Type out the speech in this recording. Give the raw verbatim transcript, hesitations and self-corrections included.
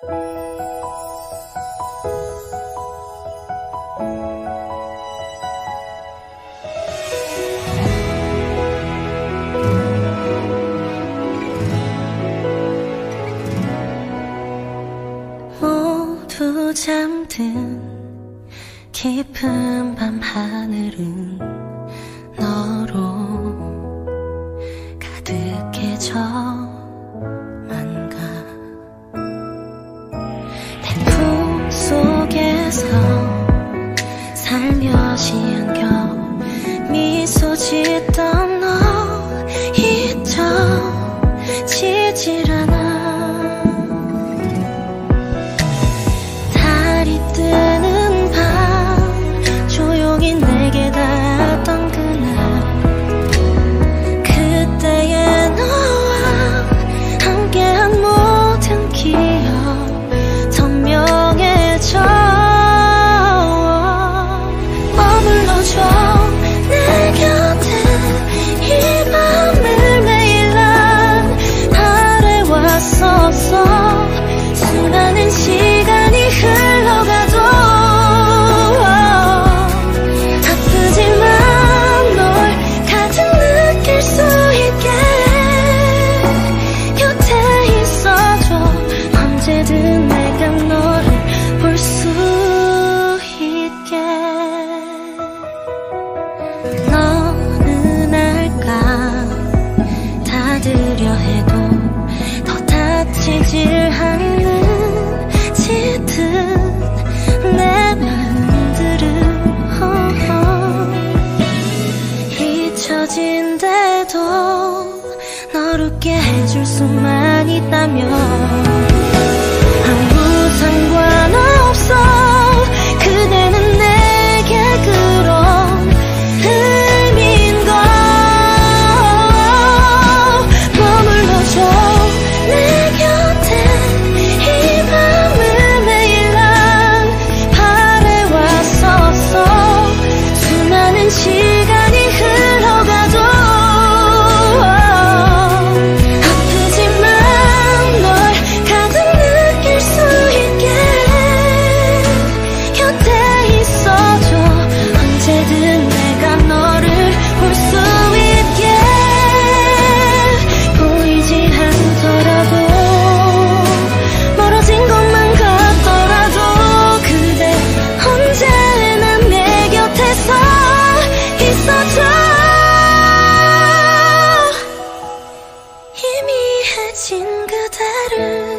모두 잠든 깊은 밤 하늘은 너로 가득해져만 가. 태풍 속에서 살며시 안겨 미소 짓던 너 잊혀지질 않아. 달이 뜨는 밤 조용히 내게 닿았던 그날, 그때의 너와 함께한 모든 기억 선명해져. 머물러줘 내 곁에 이 밤을 매일 난 바래왔었어. 수많은 시간이 흘러가도 아프지만 널 가득 느낄 수 있게 곁에 있어줘. 언제든 내가 너를 볼 수 있게. 너는 알까, 닫으려 해도 더 다치질 않는 짙은 내 마음들을 잊혀진데도 널 웃게 해줄 수만 있다면 아무 상관없어. 그대는 내게 그런 의미인 걸. 머물러줘 내 곁에 이 밤을 매일 난 바래왔었어. 수많은 시간이 흘러가도 아프지만 널 가득 느낄 수 있게 곁에 있어줘. 언제든 내가 너를 볼 수 있게. 보이지 않더라도 멀어진 것만 같더라도 그대 언제나 내 곁에서 있어줘. 희미해진 그대를